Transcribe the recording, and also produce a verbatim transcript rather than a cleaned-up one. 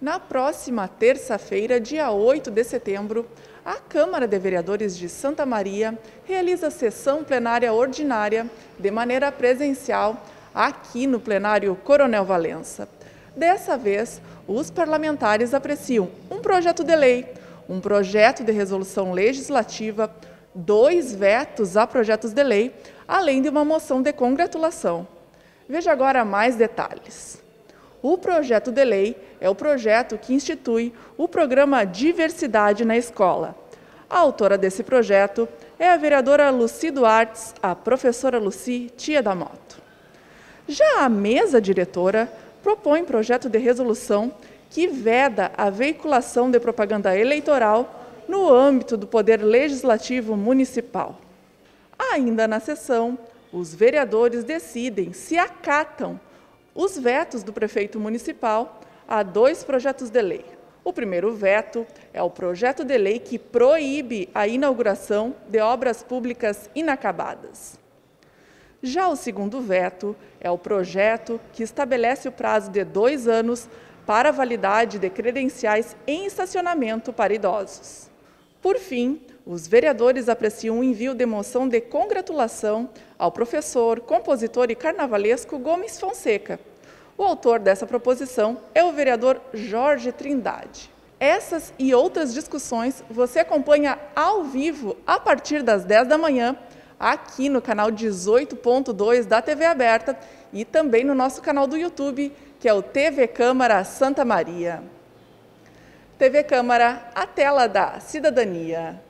Na próxima terça-feira, dia oito de setembro, a Câmara de Vereadores de Santa Maria realiza sessão plenária ordinária de maneira presencial aqui no plenário Coronel Valença. Dessa vez, os parlamentares apreciam um projeto de lei, um projeto de resolução legislativa, dois vetos a projetos de lei, além de uma moção de congratulação. Veja agora mais detalhes. O projeto de lei é o projeto que institui o programa Diversidade na Escola. A autora desse projeto é a vereadora Lucy Duartes, a professora Lucy, tia da moto. Já a mesa diretora propõe projeto de resolução que veda a veiculação de propaganda eleitoral no âmbito do Poder Legislativo Municipal. Ainda na sessão, os vereadores decidem se acatam os vetos do prefeito municipal a dois projetos de lei. O primeiro veto é o projeto de lei que proíbe a inauguração de obras públicas inacabadas. Já o segundo veto é o projeto que estabelece o prazo de dois anos para a validade de credenciais em estacionamento para idosos. Por fim, os vereadores apreciam o envio de moção de congratulação ao professor, compositor e carnavalesco Gomes Fonseca. O autor dessa proposição é o vereador Jorge Trindade. Essas e outras discussões você acompanha ao vivo a partir das dez da manhã, aqui no canal dezoito ponto dois da T V Aberta e também no nosso canal do YouTube, que é o T V Câmara Santa Maria. T V Câmara, a tela da cidadania.